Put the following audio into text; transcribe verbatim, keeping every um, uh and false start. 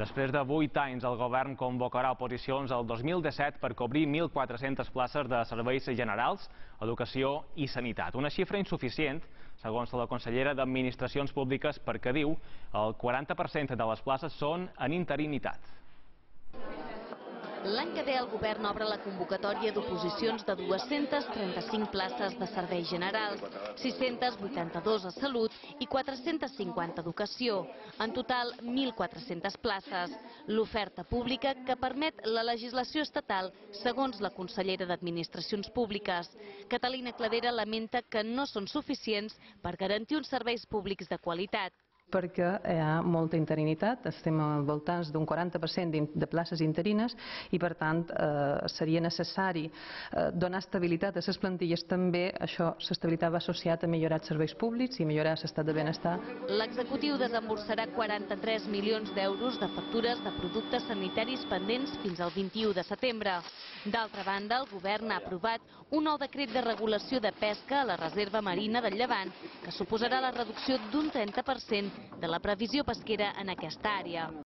Després de vuit anys, el govern convocarà oposicions el dos mil disset per cobrir mil quatre-centes places de serveis generals, educació i sanitat. Una xifra insuficient, segons la consellera d'Administracions Públiques, perquè diu el quaranta per cent de les places són en interinitat. L'any que ve el govern obre la convocatòria d'oposicions de dues-centes trenta-cinc places de serveis generals, sis-centes vuitanta-dues a salut i quatre-centes cinquanta a educació. En total, mil quatre-centes places. L'oferta pública que permet la legislació estatal, segons la consellera d'Administracions Públiques. Catalina Clavera lamenta que no són suficients per garantir uns serveis públics de qualitat. Perquè hi ha molta interinitat, estem al voltant d'un quaranta per cent de places interines i per tant eh, seria necessari eh, donar estabilitat a les plantilles. També això, l'estabilitat va associat a millorar els serveis públics i millorar l'estat de benestar. L'executiu desemborsarà quaranta-tres milions d'euros de factures de productes sanitaris pendents fins al vint-i-u de setembre. D'altra banda, el govern ha aprovat un nou decret de regulació de pesca a la reserva marina del Llevant, que suposarà la reducció d'un trenta per cent de la previsió pesquera en aquesta àrea.